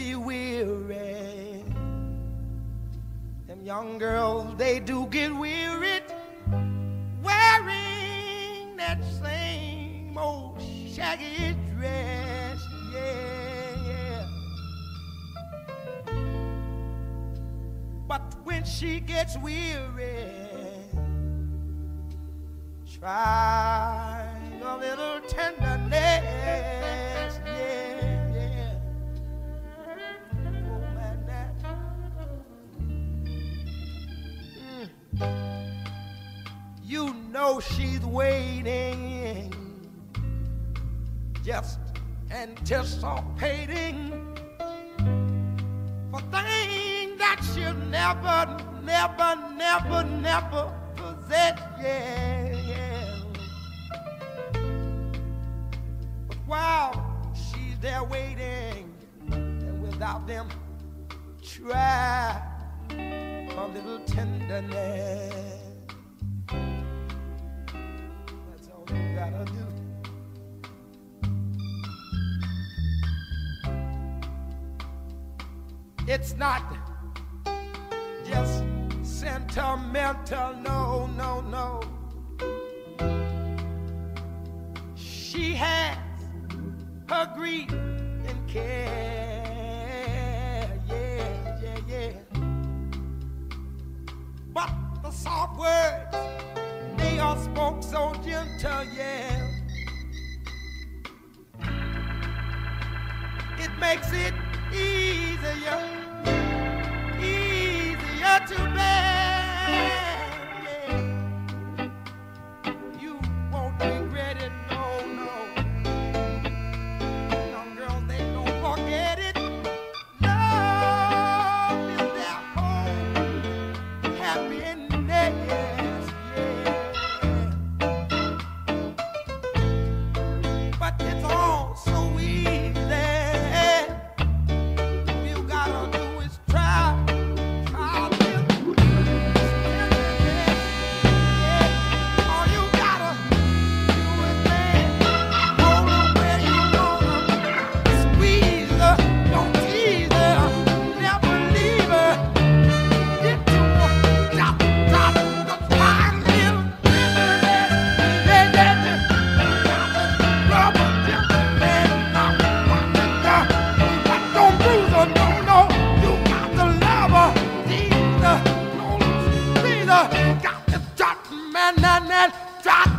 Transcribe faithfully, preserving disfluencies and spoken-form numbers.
be weary. Them young girls, they do get wearied wearing that same old shaggy dress. Yeah, yeah. But when she gets weary, try a little tenderness. Yeah, yeah. Oh, man, that. Mm. You know she's waiting, just anticipating for things that she'll never, never, never, never possess. Yeah, yeah. But while she's there waiting, and without them, try a little tenderness. That's all you gotta do. It's not just sentimental, no, no, no. She has her grief and care, yeah, yeah, yeah. But the soft words, they are spoke so gentle, yeah. It makes it easier, easier to bear, yeah. You won't regret it, no, no. Young girls, they don't forget it. Love is their home, happiness, yeah. But it's all so easy. Got to drop, man, man, man, drop.